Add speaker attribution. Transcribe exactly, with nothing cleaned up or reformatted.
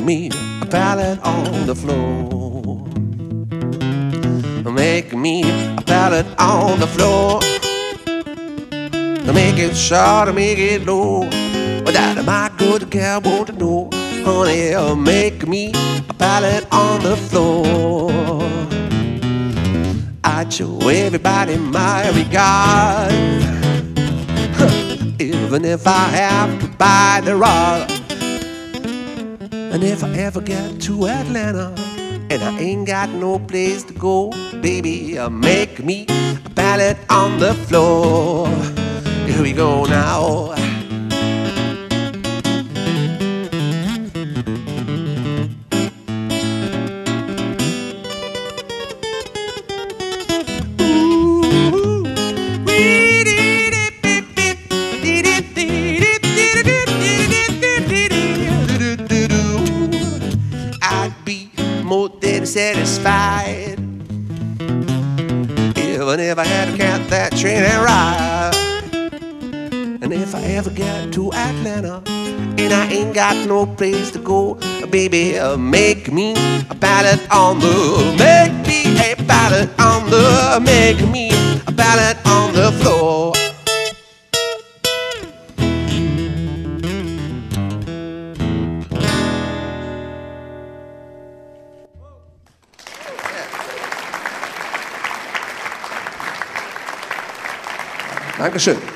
Speaker 1: me a pallet on the floor. Make me a pallet on the floor. Make it short, make it low. That my good girl want to know. Honey, make me a pallet on the floor. I'd show everybody my regard, even if I have to buy the rod. And if I ever get to Atlanta and I ain't got no place to go, baby, make me a pallet on the floor. Here we go now. Satisfied, even if I had to catch that train and ride. And if I ever get to Atlanta and I ain't got no place to go, baby, make me a pallet on the, make me a pallet on the, make me a pallet on the floor. Dankeschön.